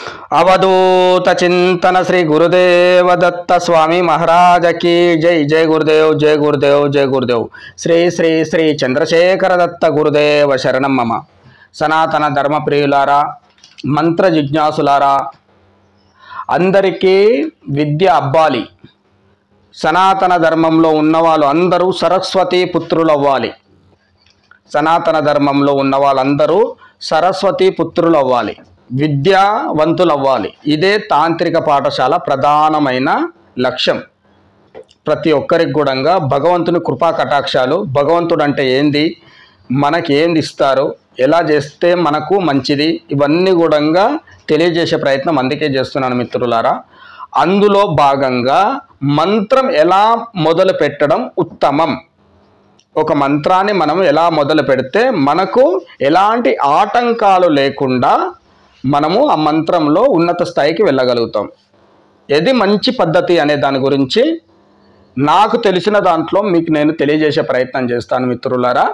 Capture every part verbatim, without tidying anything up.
अवधूत चिंतन श्री गुरुदेव दत्त स्वामी महाराज की जय। जय गुरुदेव जय गुरुदेव जय गुरुदेव। श्री श्री श्री चंद्रशेखर दत्त गुरुदेव शरणं मम। सनातन धर्म प्रियुलारा, मंत्र जिज्ञासुलारा, अंदरिकी विद्య అవ్వాలి। సనాతన ధర్మంలో ఉన్నవాళ్ళు అందరూ సరస్వతి పుత్రులు అవ్వాలి। సనాతన ధర్మంలో ఉన్న వాళ్ళందరూ సరస్వతి పుత్రులు అవ్వాలి, విద్యావంతులు అవ్వాలి। ఇదే తాంత్రిక పాఠశాల ప్రధానమైన లక్ష్యం। ప్రతి ఒక్కరికి కూడా భగవంతుని కృపా కటాక్షాలు, భగవంతుడు అంటే ఏంది, మనకి ఏంది ఇస్తారు, ఎలా చేస్తే మనకు మంచిది, ఇవన్నీ కూడా తెలియజేసే ప్రయత్నం అందుకే చేస్తున్నాను మిత్రులారా। అందులో భాగంగా మంత్రం ఎలా మొదలు పెట్టడం ఉత్తమం, ఒక మంత్రాన్ని మనం ఎలా మొదలు పెడితే మనకు ఎలాంటి ఆటంకాలు లేకుండా మనము ఆ మంత్రంలో ఉన్నత స్థాయికి వెళ్ళగలుగుతాం, ఇది మంచి పద్ధతి అనే దాని గురించి నాకు తెలిసిన దాంట్లో మీకు నేను తెలియజేసే ప్రయత్నం చేస్తాను మిత్రులారా।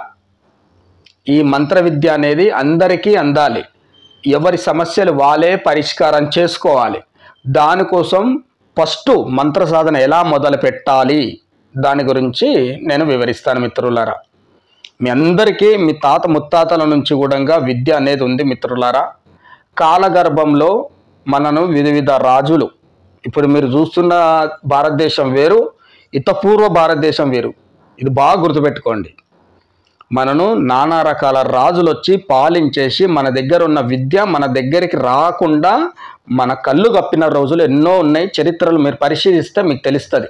ఈ మంత్ర విద్య అనేది అందరికీ అందాలి, ఎవరి సమస్యలు వాళ్ళే పరిష్కారం చేసుకోవాలి। దానికోసం ఫస్ట్ మంత్ర సాధన ఎలా మొదలు పెట్టాలి దాని గురించి నేను వివరిస్తాను మిత్రులారా। మీ అందరికీ మీ తాత ముత్తాతల నుంచి కూడా విద్య అనేది ఉంది మిత్రులారా। కాలగర్భంలో మనను వివిధ రాజులు, ఇప్పుడు మీరు చూస్తున్న భారతదేశం వేరు, ఇతపూర్వ భారతదేశం వేరు, ఇది బాగా గుర్తుపెట్టుకోండి। మనను నానా రకాల రాజులు వచ్చి పాలించేసి మన దగ్గర ఉన్న విద్య మన దగ్గరికి రాకుండా మన కళ్ళు కప్పిన రోజులు ఎన్నో ఉన్నాయి, చరిత్రలు మీరు పరిశీలిస్తే మీకు తెలుస్తుంది।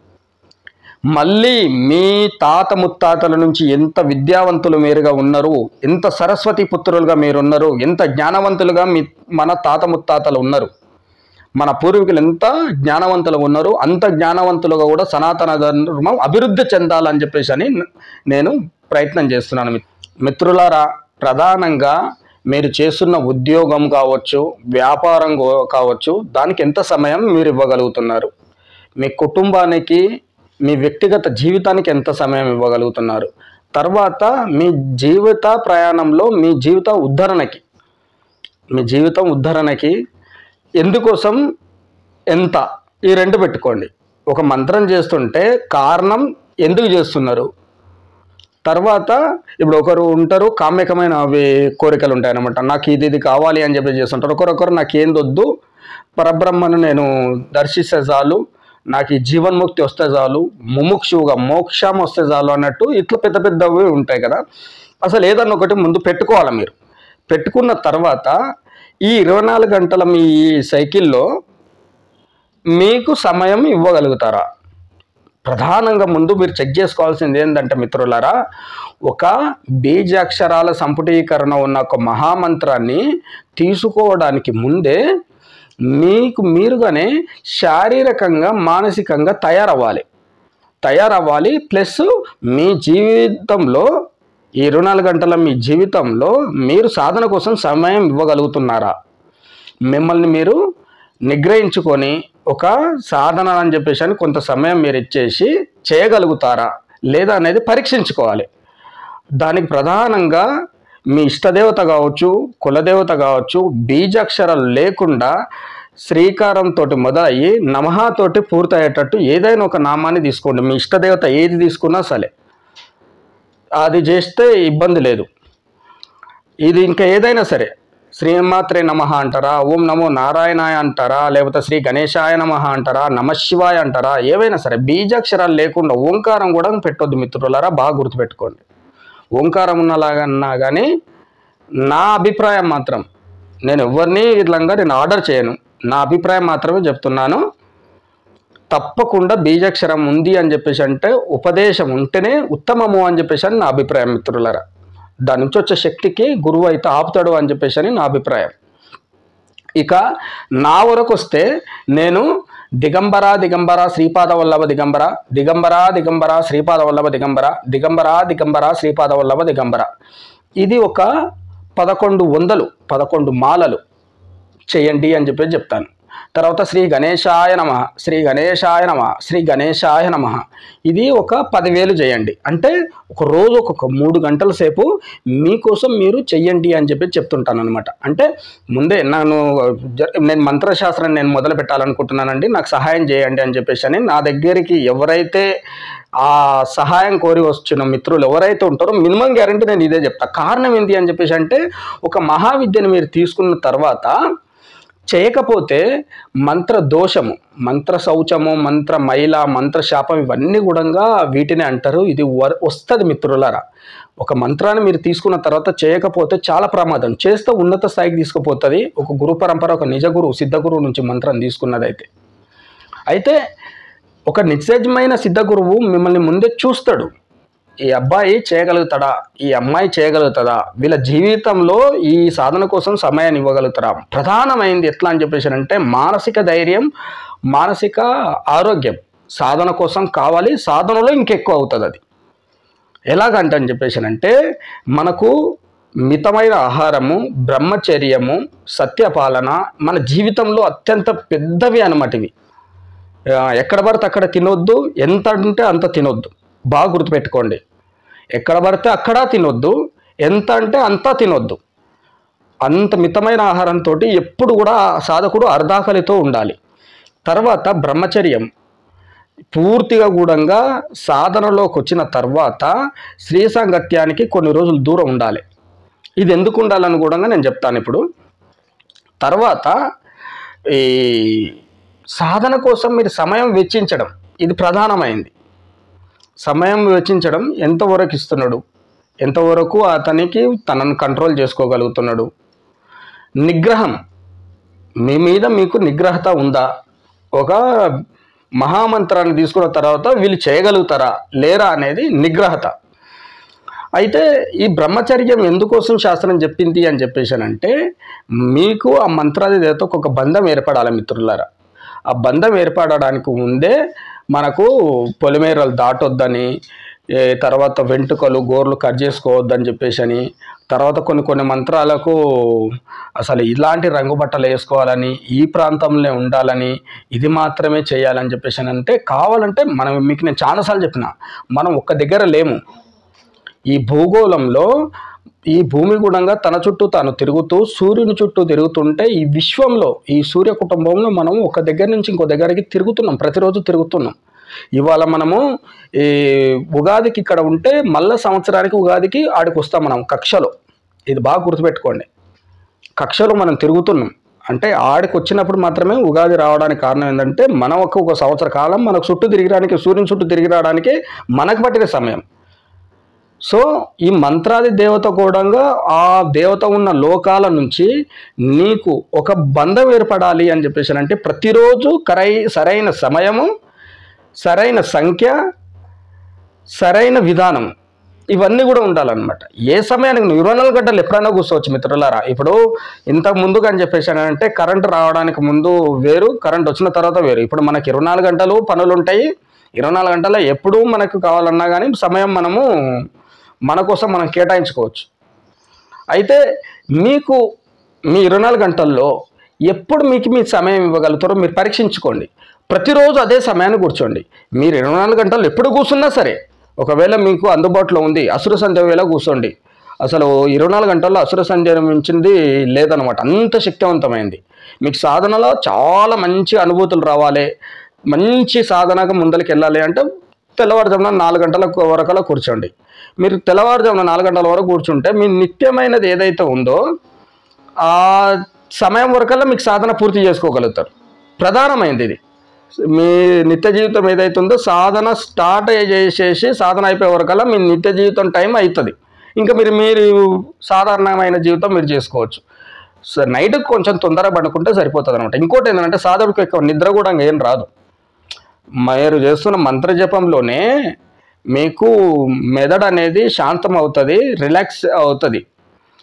మళ్ళీ మీ తాత ముత్తాతల నుంచి ఎంత విద్యావంతులు మీరుగా ఉన్నారు, ఎంత సరస్వతి పుత్రులుగా మీరు ఉన్నారు, ఎంత జ్ఞానవంతులుగా మీ మన తాత ముత్తాతలు ఉన్నారు, మన పూర్వీకులు ఎంత జ్ఞానవంతులు ఉన్నారు, అంత జ్ఞానవంతులుగా కూడా సనాతన ధర్మం అభివృద్ధి చెందాలని చెప్పేసి అని నేను ప్రయత్నం చేస్తున్నాను మిత్రులారా। ప్రధానంగా మీరు చేస్తున్న ఉద్యోగం కావచ్చు, వ్యాపారం కావచ్చు, దానికి ఎంత సమయం మీరు ఇవ్వగలుగుతున్నారు, మీ కుటుంబానికి మీ వ్యక్తిగత జీవితానికి ఎంత సమయం ఇవ్వగలుగుతున్నారు, తర్వాత మీ జీవిత ప్రయాణంలో మీ జీవిత ఉద్ధరణకి మీ జీవితం ఉద్ధరణకి ఎందుకోసం ఎంత, ఈ రెండు పెట్టుకోండి। ఒక మంత్రం చేస్తుంటే కారణం ఎందుకు చేస్తున్నారు, తర్వాత ఇప్పుడు ఒకరు ఉంటారు కామ్యకమైన అవి కోరికలు ఉంటాయన్నమాట, నాకు ఇది ఇది కావాలి అని చెప్పి చేస్తుంటారు, ఒకరొకరు నాకు ఏంది వద్దు, పరబ్రహ్మను నేను దర్శిస్తే చాలు, నాకు ఈ జీవన్ముక్తి వస్తే చాలు, ముముక్షువుగా మోక్షం వస్తే చాలు అన్నట్టు ఇట్లా పెద్ద పెద్దవి ఉంటాయి కదా। అసలు ఏదన్నా ఒకటి ముందు పెట్టుకోవాలి మీరు। పెట్టుకున్న తర్వాత ఈ ఇరవై నాలుగు గంటల మీ సైకిల్లో మీకు సమయం ఇవ్వగలుగుతారా? ప్రధానంగా ముందు మీరు చెక్ చేసుకోవాల్సింది ఏంటంటే మిత్రులారా, ఒక బీజాక్షరాల సంపుటీకరణ ఉన్న ఒక మహామంత్రాన్ని తీసుకోవడానికి ముందే మీకు మీరుగానే శారీరకంగా మానసికంగా తయారవ్వాలి తయారవ్వాలి ప్లస్ మీ జీవితంలో ఈ ఇరవై నాలుగు గంటల మీ జీవితంలో మీరు సాధన కోసం సమయం ఇవ్వగలుగుతున్నారా? మిమ్మల్ని మీరు నిగ్రహించుకొని ఒక సాధన అని చెప్పేసి అని కొంత సమయం మీరు ఇచ్చేసి చేయగలుగుతారా లేదా అనేది పరీక్షించుకోవాలి। దానికి ప్రధానంగా మీ ఇష్టదేవత కావచ్చు, కులదేవత కావచ్చు, బీజాక్షరాలు లేకుండా శ్రీకారంతో మొదలయ్యి నమఃతోటి పూర్తయ్యేటట్టు ఏదైనా ఒక నామాన్ని తీసుకోండి। మీ ఇష్టదేవత ఏది తీసుకున్నా సరే అది చేస్తే ఇబ్బంది లేదు। ఇది ఇంకా ఏదైనా సరే, శ్రీమాత్రే నమః అంటారా, ఓం నమో నారాయణాయ అంటారా, లేకపోతే శ్రీ గణేశాయ నమః అంటారా, నమశివాయ అంటారా, ఏవైనా సరే బీజాక్షరాలు లేకుండా ఓంకారం కూడా పెట్టొద్దు మిత్రులారా, బాగా గుర్తుపెట్టుకోండి। ఓంకారం ఉన్నలాగన్నా కానీ నా అభిప్రాయం మాత్రం, నేను ఎవరిని ఇట్లంగా నేను ఆర్డర్ చేయను, నా అభిప్రాయం మాత్రమే చెప్తున్నాను। తప్పకుండా బీజాక్షరం ఉంది అని చెప్పేసి అంటే ఉపదేశం ఉంటేనే ఉత్తమము అని చెప్పేసి అని నా అభిప్రాయం మిత్రులారా। దాని నుంచి వచ్చే శక్తికి గురువు అయితే ఆపుతాడు అని చెప్పేసి అని నా అభిప్రాయం। ఇక నా వరకు వస్తే నేను దిగంబర దిగంబర శ్రీపాద వల్లభ దిగంబర, దిగంబర దిగంబర శ్రీపాద వల్లభ దిగంబర, దిగంబర దిగంబర శ్రీపాద వల్లభ దిగంబర, ఇది ఒక పదకొండు వందలు పదకొండు మాలలు చేయండి అని చెప్పేసి చెప్తాను। తర్వాత శ్రీ గణేశాయ నమః, శ్రీ గణేశాయ నమః, శ్రీ గణేశాయ నమః. ఇది ఒక పదివేలు చేయండి. అంటే ఒక రోజు ఒక మూడు గంటల సేపు మీకోసం మీరు చెయ్యండి అని చెప్పి చెప్తుంటాను అనమాట. అంటే ముందే నేను నేను మంత్రశాస్త్రాన్ని నేను మొదలు పెట్టాలనుకుంటున్నానండి, నాకు సహాయం చేయండి అని చెప్పేసి అని నా దగ్గరికి ఎవరైతే ఆ సహాయం కోరి వచ్చిన మిత్రులు ఎవరైతే ఉంటారో మినిమం గ్యారంటీ నేను ఇదే చెప్తా. కారణం ఏంటి అని చెప్పేసి అంటే, ఒక మహావిద్యను మీరు తీసుకున్న తర్వాత చేయకపోతే మంత్ర దోషము, మంత్ర శౌచము, మంత్ర మైల, మంత్ర శాపం ఇవన్నీ కూడా వీటిని అంటారు. ఇది వస్తుంది మిత్రులారా. ఒక మంత్రాన్ని మీరు తీసుకున్న తర్వాత చేయకపోతే చాలా ప్రమాదం. చేస్తే ఉన్నత స్థాయికి తీసుకుపోతుంది. ఒక గురు పరంపర, ఒక నిజ గురువు, సిద్ధ గురువు నుంచి మంత్రం తీసుకున్నదైతే అయితే ఒక నిజమైన సిద్ధ గురువు మిమ్మల్ని ముందే చూస్తాడు. ఈ అబ్బాయి చేయగలుగుతాడా, ఈ అమ్మాయి చేయగలుగుతుందా, వీళ్ళ జీవితంలో ఈ సాధన కోసం సమయాన్ని ఇవ్వగలుగుతారా. ప్రధానమైంది ఎట్లా అని చెప్పేసి అంటే మానసిక ధైర్యం, మానసిక ఆరోగ్యం సాధన కోసం కావాలి. సాధనలో ఇంకెక్కువ అవుతుంది. అది ఎలాగంటే అని చెప్పేసి అంటే మనకు మితమైన ఆహారము, బ్రహ్మచర్యము, సత్యపాలన మన జీవితంలో అత్యంత పెద్దవి అన్నమాట. ఇవి ఎక్కడ పడితే అక్కడ తినొద్దు, ఎంత అంటే అంత తినొద్దు. బాగా గుర్తుపెట్టుకోండి. ఎక్కడ పడితే అక్కడ తినొద్దు, ఎంత అంటే అంతా తినొద్దు. అంత మితమైన ఆహారంతో ఎప్పుడు కూడా సాధకుడు అర్ధాకలితో ఉండాలి. తర్వాత బ్రహ్మచర్యం పూర్తిగా కూడా సాధనలోకి వచ్చిన తర్వాత స్త్రీ సాంగత్యానికి కొన్ని రోజులు దూరం ఉండాలి. ఇది ఎందుకు ఉండాలని కూడా నేను చెప్తాను ఇప్పుడు. తర్వాత ఈ సాధన కోసం మీరు సమయం వెచ్చించడం, ఇది ప్రధానమైంది. సమయం వెచ్చించడం ఎంతవరకు ఇస్తున్నాడు, ఎంతవరకు అతనికి తనను కంట్రోల్ చేసుకోగలుగుతున్నాడు. నిగ్రహం, మీ మీద మీకు నిగ్రహత ఉందా. ఒక మహామంత్రాన్ని తీసుకున్న తర్వాత వీళ్ళు చేయగలుగుతారా లేరా అనేది నిగ్రహత. అయితే ఈ బ్రహ్మచర్యం ఎందుకోసం శాస్త్రం చెప్పింది అని చెప్పేసానంటే, మీకు ఆ మంత్రాది దేవతకు ఒక బంధం ఏర్పడాలి మిత్రులారా. ఆ బంధం ఏర్పడడానికి ముందే మనకు పొలిమేరలు దాటొద్దని, తర్వాత వెంట్రుకలు గోర్లు కట్ చేసుకోవద్దని చెప్పేసి అని, తర్వాత కొన్ని కొన్ని మంత్రాలకు అసలు ఇలాంటి రంగు బట్టలు వేసుకోవాలని, ఈ ప్రాంతంలో ఉండాలని, ఇది మాత్రమే చేయాలని చెప్పేసి అని అంటే, కావాలంటే మనం మీకు నేను చాలాసార్లు చెప్పిన, మనం ఒక్క దగ్గర లేము. ఈ భూగోళంలో ఈ భూమి గుణంగా తన చుట్టూ తాను తిరుగుతూ సూర్యుని చుట్టూ తిరుగుతుంటే ఈ విశ్వంలో ఈ సూర్య కుటుంబంలో మనం ఒక దగ్గర నుంచి ఇంకో దగ్గరికి తిరుగుతున్నాం, ప్రతిరోజు తిరుగుతున్నాం. ఇవాళ మనము ఈ ఉగాదికి ఇక్కడ ఉంటే మళ్ళా సంవత్సరానికి ఉగాదికి ఆడికి వస్తాం మనం కక్షలో. ఇది బాగా గుర్తుపెట్టుకోండి. కక్షలో మనం తిరుగుతున్నాం అంటే ఆడికి వచ్చినప్పుడు మాత్రమే ఉగాది రావడానికి కారణం ఏంటంటే మనం ఒక ఒక సంవత్సర కాలం మనకు చుట్టూ తిరిగడానికి, సూర్యుని చుట్టూ తిరిగి రావడానికి మనకు పట్టిన సమయం. సో ఈ మంత్రాది దేవత కూడా ఆ దేవత ఉన్న లోకాల నుంచి నీకు ఒక బంధం ఏర్పడాలి అని చెప్పేసి అంటే ప్రతిరోజు కరై సరైన సమయము, సరైన సంఖ్య, సరైన విధానం ఇవన్నీ కూడా ఉండాలన్నమాట. ఏ సమయానికి నువ్వు ఇరవై నాలుగు గంటలు ఎప్పుడైనా కూర్చోవచ్చు మిత్రులారా. ఇప్పుడు ఇంతకు ముందుగా అని చెప్పేసి అంటే కరెంటు రావడానికి ముందు వేరు, కరెంట్ వచ్చిన తర్వాత వేరు. ఇప్పుడు మనకి ఇరవై నాలుగు గంటలు పనులు ఉంటాయి. ఇరవై నాలుగు గంటల ఎప్పుడు మనకు కావాలన్నా కానీ సమయం మనము మన కోసం మనం కేటాయించుకోవచ్చు. అయితే మీకు మీ ఇరవై నాలుగు గంటల్లో ఎప్పుడు మీకు మీ సమయం ఇవ్వగలుగుతారో మీరు పరీక్షించుకోండి. ప్రతిరోజు అదే సమయాన్ని కూర్చోండి. మీరు ఇరవై నాలుగు గంటలు ఎప్పుడు కూర్చున్నా సరే, ఒకవేళ మీకు అందుబాటులో ఉంది అసుర సంధ్య వేళ కూర్చోండి. అసలు ఇరవై నాలుగు గంటల్లో అసుర సంధ్య మించింది లేదనమాట. అంత శక్తివంతమైంది. మీకు సాధనలో చాలా మంచి అనుభూతులు రావాలి, మంచి సాధనగా ముందరికి వెళ్ళాలి అంటే తెల్లవారుజామున నాలుగు గంటల వరకలా కూర్చోండి. మీరు తెల్లవారుజామున నాలుగు గంటల వరకు కూర్చుంటే మీ నిత్యమైనది ఏదైతే ఉందో ఆ సమయం వరకల్లా మీకు సాధన పూర్తి చేసుకోగలుగుతారు. ప్రధానమైనది ఇది. మీ నిత్య జీవితం ఏదైతే ఉందో సాధన స్టార్ట్ చేసేసి సాధన అయిపోయే వరకల్లా మీ నిత్య జీవితం టైం అవుతుంది. ఇంకా మీరు మీరు సాధారణమైన జీవితం మీరు చేసుకోవచ్చు. సో నైట్కి కొంచెం తొందరగా పడుకుంటే సరిపోతుంది అనమాట. ఇంకోటి ఏంటంటే సాధకుడికి ఎక్కువ నిద్ర కూడా ఏం రాదు. మీరు చేస్తున్న మంత్రజపంలోనే మీకు మెదడు అనేది శాంతం అవుతుంది, రిలాక్స్ అవుతుంది.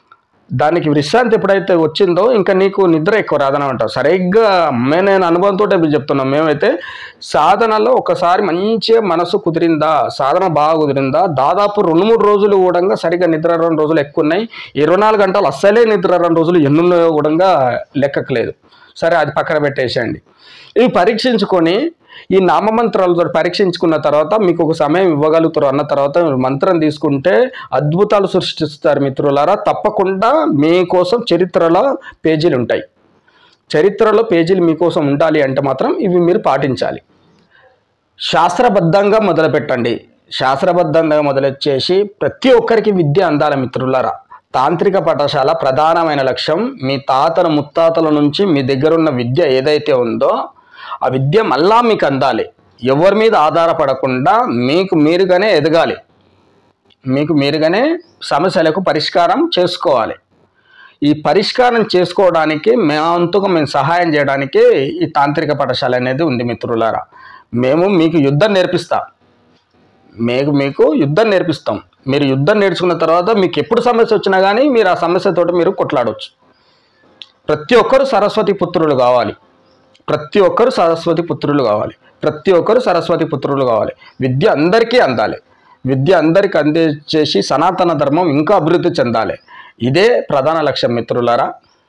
దానికి విశ్రాంతి ఎప్పుడైతే వచ్చిందో ఇంకా నీకు నిద్ర ఎక్కువ రాదనమాట. సరిగ్గా మేము నేను అనుభవంతో చెప్తున్నాం. మేమైతే సాధనలో ఒకసారి మంచిగా మనసు కుదిరిందా, సాధన బాగా కుదిరిందా, దాదాపు రెండు మూడు రోజులు కూడా సరిగ్గా నిద్ర రెండు రోజులు ఎక్కువ ఉన్నాయి. ఇరవై నాలుగు గంటలు అస్సలే నిద్ర రెండు రోజులు ఎన్నున్నాయో కూడా లెక్కలేదు. సరే, అది పక్కన పెట్టేసేయండి. ఇవి పరీక్షించుకొని ఈ నామమంత్రాలతో పరీక్షించుకున్న తర్వాత మీకు ఒక సమయం ఇవ్వగలుగుతారు అన్న తర్వాత మంత్రం తీసుకుంటే అద్భుతాలు సృష్టిస్తారు మిత్రులారా. తప్పకుండా మీకోసం చరిత్రలో పేజీలు ఉంటాయి. చరిత్రలో పేజీలు మీకోసం ఉండాలి అంటే మాత్రం ఇవి మీరు పాటించాలి. శాస్త్రబద్ధంగా మొదలుపెట్టండి. శాస్త్రబద్ధంగా మొదలొచ్చేసి ప్రతి ఒక్కరికి విద్య అందాలి మిత్రులారా. తాంత్రిక పాఠశాల ప్రధానమైన లక్ష్యం మీ తాతల ముత్తాతల నుంచి మీ దగ్గర ఉన్న విద్య ఏదైతే ఉందో ఆ విద్య మళ్ళా మీకు అందాలి. ఎవరి మీద ఆధారపడకుండా మీకు మీరుగానే ఎదగాలి. మీకు మీరుగానే సమస్యలకు పరిష్కారం చేసుకోవాలి. ఈ పరిష్కారం చేసుకోవడానికి మేమంతగా మేము సహాయం చేయడానికి ఈ తాంత్రిక పాఠశాల అనేది ఉంది మిత్రులారా. మేము మీకు యుద్ధం నేర్పిస్తాం. మేము మీకు యుద్ధం నేర్పిస్తాం. మీరు యుద్ధం నేర్చుకున్న తర్వాత మీకు ఎప్పుడు సమస్య వచ్చినా కానీ మీరు ఆ సమస్యతోటి మీరు కొట్లాడవచ్చు. ప్రతి ఒక్కరు సరస్వతి పుత్రులు కావాలి. ప్రతి ఒక్కరు సరస్వతి పుత్రులు కావాలి. ప్రతి ఒక్కరు సరస్వతి పుత్రులు కావాలి. విద్య అందరికీ అందాలి. విద్య అందరికీ అందించేసి సనాతన ధర్మం ఇంకా అభివృద్ధి చెందాలి. ఇదే ప్రధాన లక్ష్యం మిత్రులారా.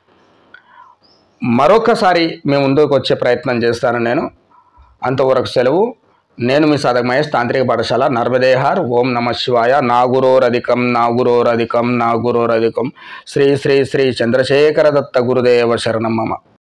మరొకసారి మేము ముందుకు వచ్చే ప్రయత్నం చేస్తాను నేను. అంతవరకు సెలవు. నేను మీ సాధక మహేష్, తాంత్రిక పాఠశాల, నర్మదేహార్. ఓం నమ శివాయ. నాగురోరధికం నాగురోరధికం నాగురోరధికం. శ్రీ శ్రీ శ్రీ చంద్రశేఖర దత్త గురుదేవ శరణం మమ.